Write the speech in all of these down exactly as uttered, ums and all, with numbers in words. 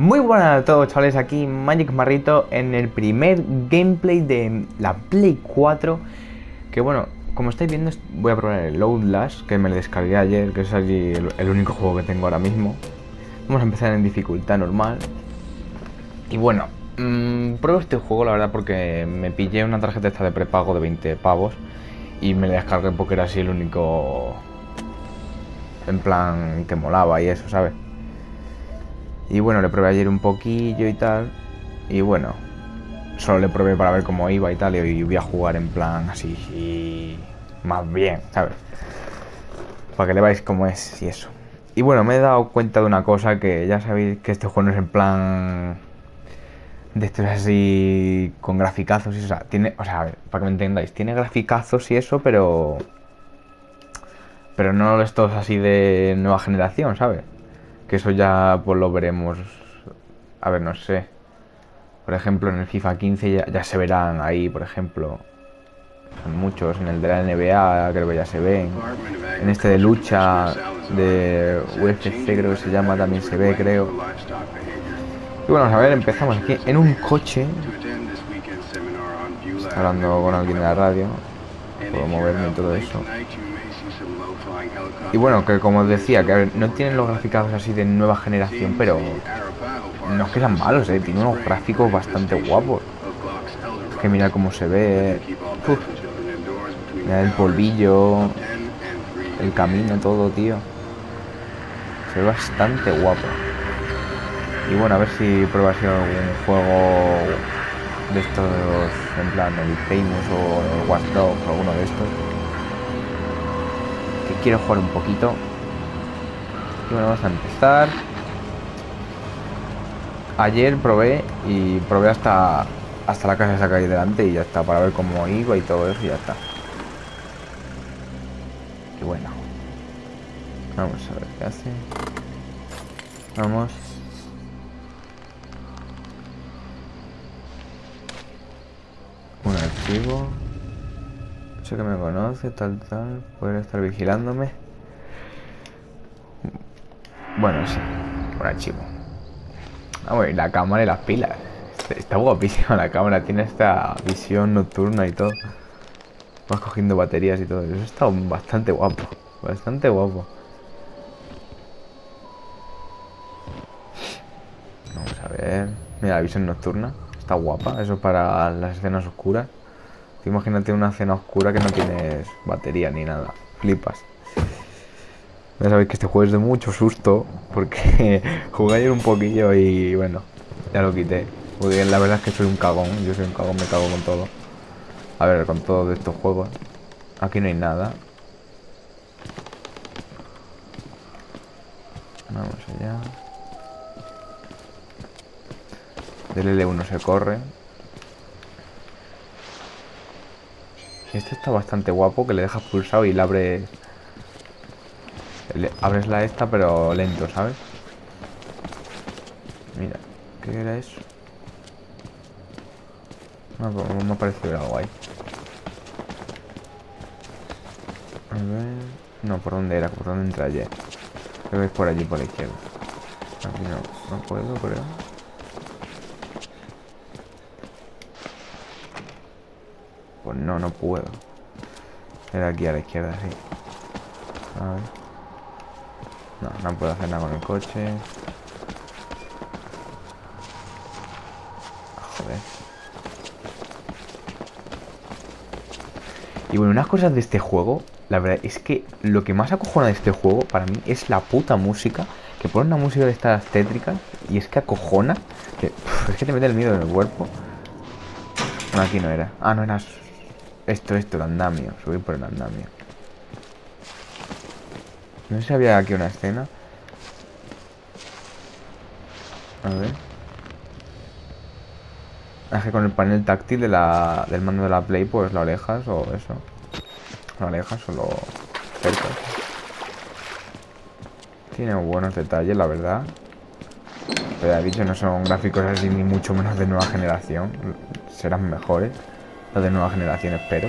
Muy buenas a todos, chavales, aquí Magic Marrito en el primer gameplay de la Play cuatro. Que bueno, como estáis viendo, voy a probar el Outlast, que me lo descargué ayer, que es allí el, el único juego que tengo ahora mismo. Vamos a empezar en dificultad normal. Y bueno, mmm, pruebo este juego la verdad porque me pillé una tarjeta esta de prepago de veinte pavos y me la descargué porque era así el único, en plan, que molaba y eso, ¿sabes? Y bueno, le probé ayer un poquillo y tal. Y bueno, solo le probé para ver cómo iba y tal. Y voy a jugar en plan así y más bien, ¿sabes? Para que le veáis cómo es y eso. Y bueno, me he dado cuenta de una cosa, que ya sabéis que este juego no es en plan de estos así con graficazos y eso. O sea, tiene, o sea, a ver, para que me entendáis, tiene graficazos y eso, pero pero no estos así de nueva generación, ¿sabes? Que eso ya pues lo veremos. A ver, no sé. Por ejemplo, en el FIFA quince ya, ya se verán ahí, por ejemplo. Son muchos. En el de la N B A creo que ya se ven. En este de lucha de U F C creo que se llama, también se ve, creo. Y bueno, a ver, empezamos aquí en un coche. Está hablando con alguien de la radio. Puedo moverme y todo eso. Y bueno, que como os decía, que a ver, no tienen los gráficos así de nueva generación, pero no es que sean malos, eh. Tiene unos gráficos bastante guapos. Es que mira cómo se ve. Uf. Mira el polvillo, el camino, todo, tío. Se ve bastante guapo. Y bueno, a ver si prueba así algún juego de estos, en plan el Famous o el Watch Dogs o alguno de estos. Que quiero jugar un poquito. Y bueno, vamos a empezar. Ayer probé y probé hasta hasta la casa esa que hay delante y ya está, para ver cómo iba y todo eso y ya está. Y bueno, vamos a ver qué hace. Vamos. Un archivo. Sé que me conoce, tal, tal. Puede estar vigilándome. Bueno, sí. Un archivo. Ah, bueno, y la cámara y las pilas. Está guapísima la cámara. Tiene esta visión nocturna y todo. Vas cogiendo baterías y todo. Eso está bastante guapo. Bastante guapo. Vamos a ver. Mira, la visión nocturna. Está guapa. Eso para las escenas oscuras. Tú imagínate una escena oscura que no tienes batería ni nada. Flipas. Ya sabéis que este juego es de mucho susto, porque jugué ayer un poquillo y bueno, ya lo quité. Porque la verdad es que soy un cagón. Yo soy un cagón, me cago con todo. A ver, con todos estos juegos. Aquí no hay nada. Vamos allá. Del L uno se corre. Este está bastante guapo, que le dejas pulsado y le abres... Le abres la esta, pero lento, ¿sabes? Mira, ¿qué era eso? No, me ha parecido algo ahí. A ver... No, ¿por dónde era? ¿Por dónde entré ayer? Creo que es por allí, por la izquierda. Aquí no, no puedo, creo. Pues no, no puedo. Era aquí a la izquierda, sí. A ver. No, no puedo hacer nada con el coche. Joder. Y bueno, unas cosas de este juego, la verdad es que lo que más acojona de este juego para mí es la puta música. Que pone una música de estas tétricas y es que acojona. Que, uf, es que te mete el miedo en el cuerpo. No, aquí no era. Ah, no era esto, esto, el andamio. Subir por el andamio. No sé si había aquí una escena. A ver. Es que con el panel táctil de la, del mando de la Play, pues lo alejas o eso. Lo alejas o lo acercas. Tiene buenos detalles, la verdad. Pero ya he dicho, no son gráficos así ni mucho menos de nueva generación. Serán mejores los de nueva generación, espero.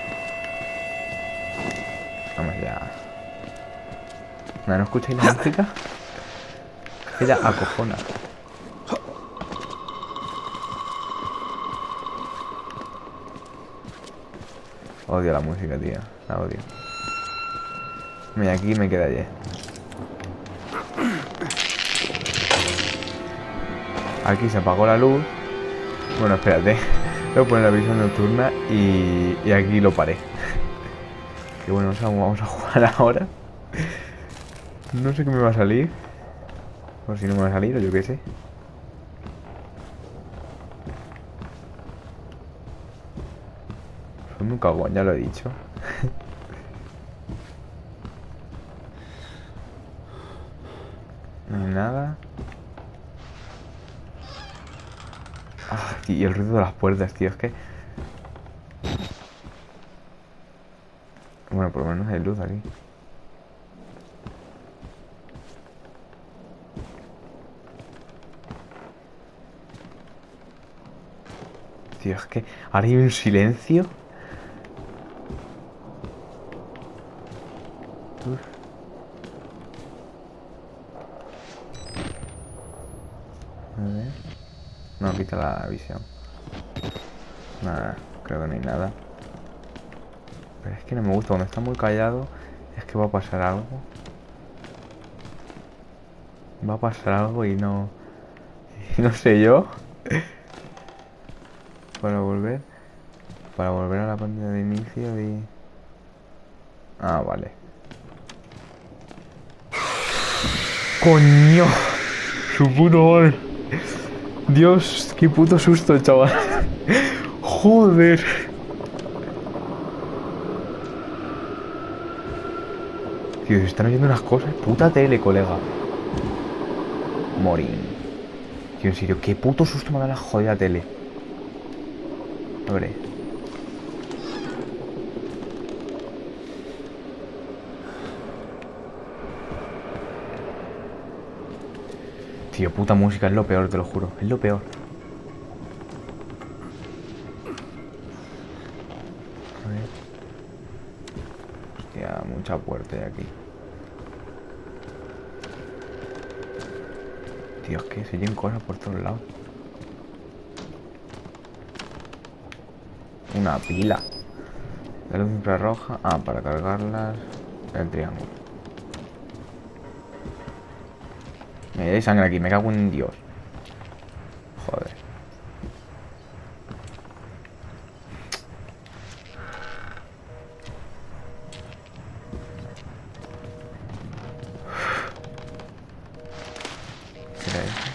Vamos ya. ¿No escucháis la música? Es que ya acojona. Odio la música, tío. La odio. Mira, aquí me queda ayer. Aquí se apagó la luz. Bueno, espérate. Voy a poner la visión nocturna y, y aquí lo paré. Que bueno, vamos a jugar ahora. No sé qué me va a salir. O si no me va a salir, o yo qué sé. Soy muy cagón, ya lo he dicho. No hay nada. Ah, y el ruido de las puertas, tío, es que... Bueno, por lo menos hay luz aquí. Tío, es que ahora hay un silencio. Uf. A ver. No, quita la visión. Nada, creo que no hay nada. Pero es que no me gusta, cuando está muy callado, es que va a pasar algo. Va a pasar algo y no... Y no sé yo. Para volver... Para volver a la pantalla de inicio y... Ah, vale. ¡Coño! Su puto madre. Dios, qué puto susto, chaval. Joder. Tío, se están oyendo unas cosas. Puta tele, colega. Morín. Tío, en serio, qué puto susto me da la jodida tele. Abre. Tío, puta música, es lo peor, te lo juro. Es lo peor. A ver. Hostia, mucha puerta de aquí. Tío, es que se oyen cosas por todos lados. Una pila. La luz infrarroja. Ah, para cargarlas. El triángulo. Me hay sangre aquí, me cago en Dios. Joder. ¿Qué era eso?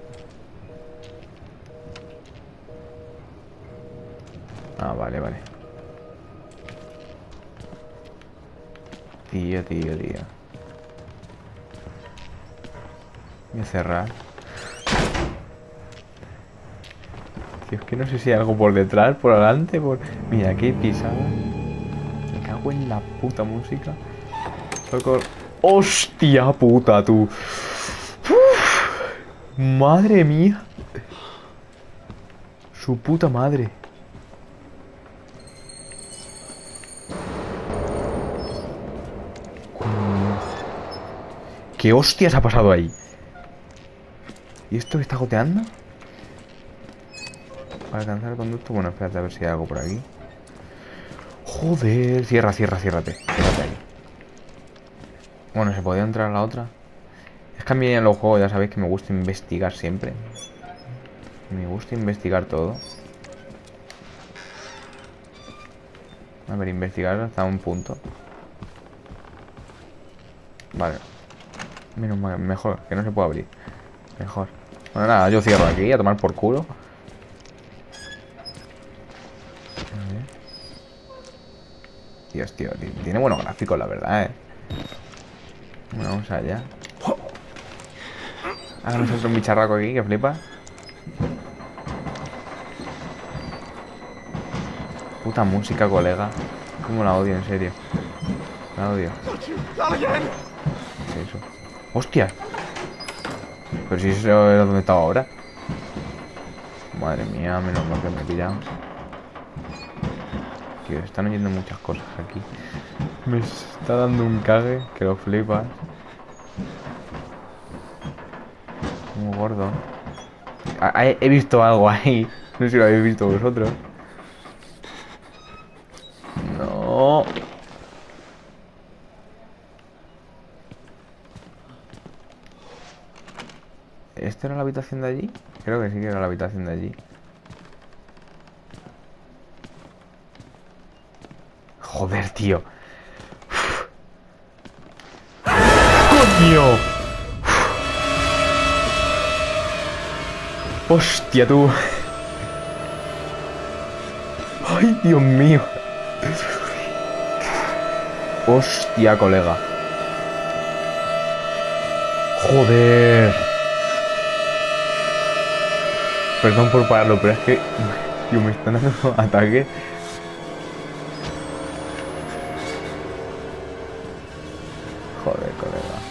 Ah, vale, vale. Tío, tío, tío. Voy a cerrar. Tío, es que no sé si hay algo por detrás, por adelante, por... Mira, aquí pisada. Me cago en la puta música. Socorro. ¡Hostia puta, tú! Uf, ¡madre mía! Su puta madre. ¿Qué hostias ha pasado ahí? ¿Y esto que está goteando? Para alcanzar el conducto. Bueno, espérate a ver si hay algo por aquí. Joder, cierra, cierra, ciérrate. Ciérrate ahí. Bueno, ¿se podía entrar a la otra? Es que a mí en los juegos ya sabéis que me gusta investigar siempre. Me gusta investigar todo. A ver, investigar hasta un punto. Vale. Menos mal, mejor, que no se puede abrir. Mejor. Bueno, nada, yo cierro aquí a tomar por culo. A ver. Dios, tío, tiene buenos gráficos, la verdad, eh. Bueno, vamos allá. Ahora nos entra un bicharraco aquí que flipa. Puta música, colega. Cómo la odio, en serio. La odio. ¿Qué es eso? ¡Hostia! Pero si eso era donde estaba ahora. Madre mía, menos mal que me he pillado. Tío, están oyendo muchas cosas aquí. Me está dando un cague que lo flipas. Muy gordo. Ah, he, he visto algo ahí. No sé si lo habéis visto vosotros. No. habitación de allí? Creo que sí que era la habitación de allí. Joder, tío. ¡Coño! ¡Hostia, tú! ¡Ay, Dios mío! ¡Hostia, colega! ¡Joder! Perdón por pararlo, pero es que... Tío, me están dando ataques. Joder, colega.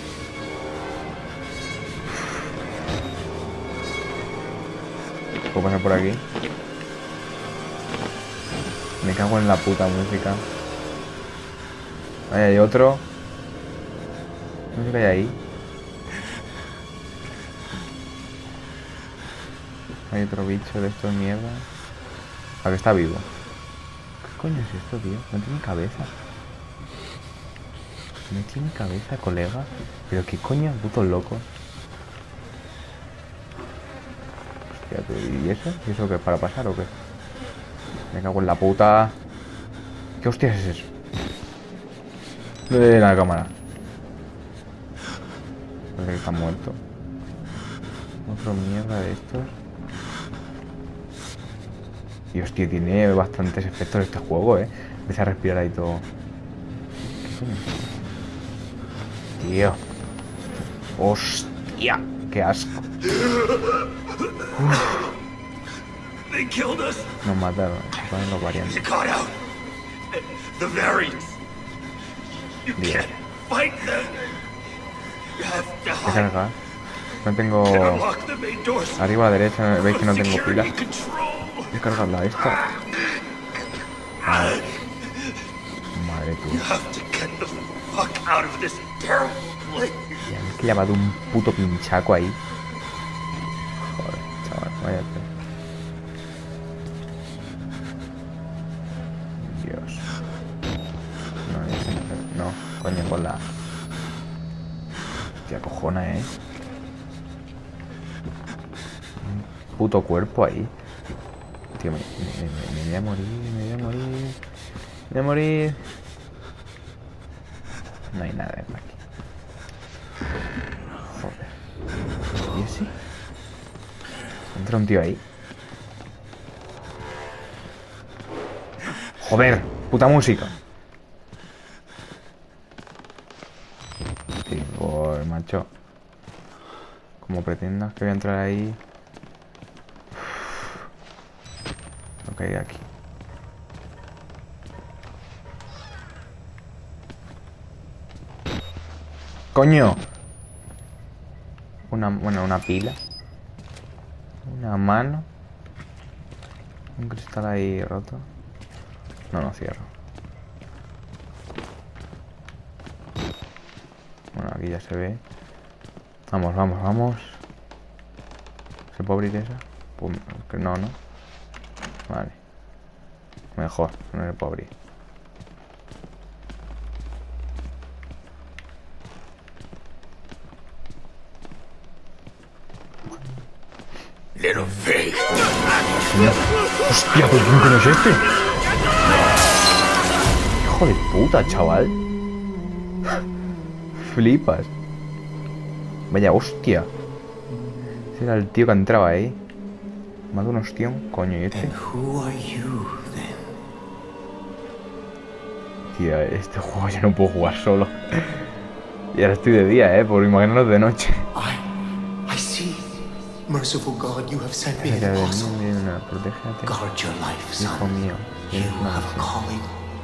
¿Puedo pasar por aquí? Me cago en la puta música. Ahí hay otro. No sé qué hay ahí. Hay otro bicho de estos mierda. ¿A que está vivo? ¿Qué coño es esto, tío? No tiene cabeza. No tiene cabeza, colega. Pero qué coño, putos locos. Hostia, ¿y eso? ¿Y eso qué es? ¿Para pasar o qué? Me cago en la puta. ¿Qué hostias es eso? De la cámara. Parece que está muerto. Otro mierda de estos. Y hostia, tiene bastantes efectos este juego, eh. Empieza a respirar ahí todo. ¿Qué coño? Tío. Hostia, qué asco. Uf. Nos mataron, se ponen los variantes. Dios. ¿Qué carga? No tengo... Arriba a la derecha, veis que no tengo pila. Voy a cargarla esta. Madre, Madre tuya. Ya es que le ha dado un puto pinchaco ahí. Joder, chaval, vaya pe. Dios. No, ese no, no, coño, con la... Hostia, cojona, eh. Un puto cuerpo ahí. Tío, me, me, me, me voy a morir, me voy a morir. Me voy a morir. No hay nada por aquí. Joder. ¿Y ese? Entra un tío ahí. Joder, puta música. Sí, por macho. Como pretendas que voy a entrar ahí. No caiga aquí. ¡Coño! Una, bueno, una pila. Una mano. Un cristal ahí roto. No, no cierro. Bueno, aquí ya se ve. Vamos, vamos, vamos. ¿Se puede abrir esa? Pues, que no, ¿no? Vale. Mejor, no le puedo abrir. Hostia, ¿por qué no es este? Hijo de puta, chaval. Flipas. Vaya hostia. Ese era el tío que entraba ahí. Me ha dado un hostión. Coño, ¿y este? Tío, este juego ya no puedo jugar solo. Y ahora estoy de día, eh, por imaginarnos de noche. Merciful God, you have sent me an apostle. Guard your life, son. You have a calling.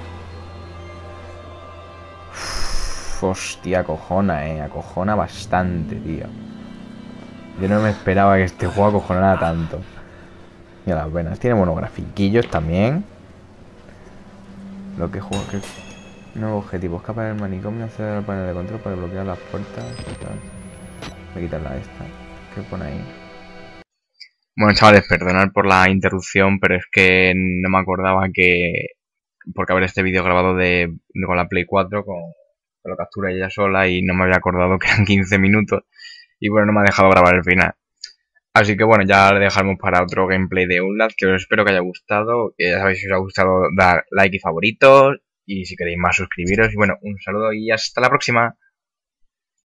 Hostia, acojona, eh. Acojona bastante, tío. Yo no me esperaba que este juego acojonara tanto. Mira las venas. Tiene buenos grafiquillos también. Lo que juego que... Nuevo objetivo. Escapar del manicomio, acceder al panel de control para bloquear las puertas. Voy a quitarla esta. ¿Qué pone ahí? Bueno, chavales, perdonad por la interrupción, pero es que no me acordaba que... Porque haber este vídeo grabado de, de con la Play cuatro, con, con lo captura ella sola, y no me había acordado que eran quince minutos. Y bueno, no me ha dejado grabar el final. Así que bueno, ya le dejamos para otro gameplay de Outlast, que os espero que haya gustado. Que ya sabéis, si os ha gustado, dar like y favoritos. Y si queréis más, suscribiros. Y bueno, un saludo y hasta la próxima.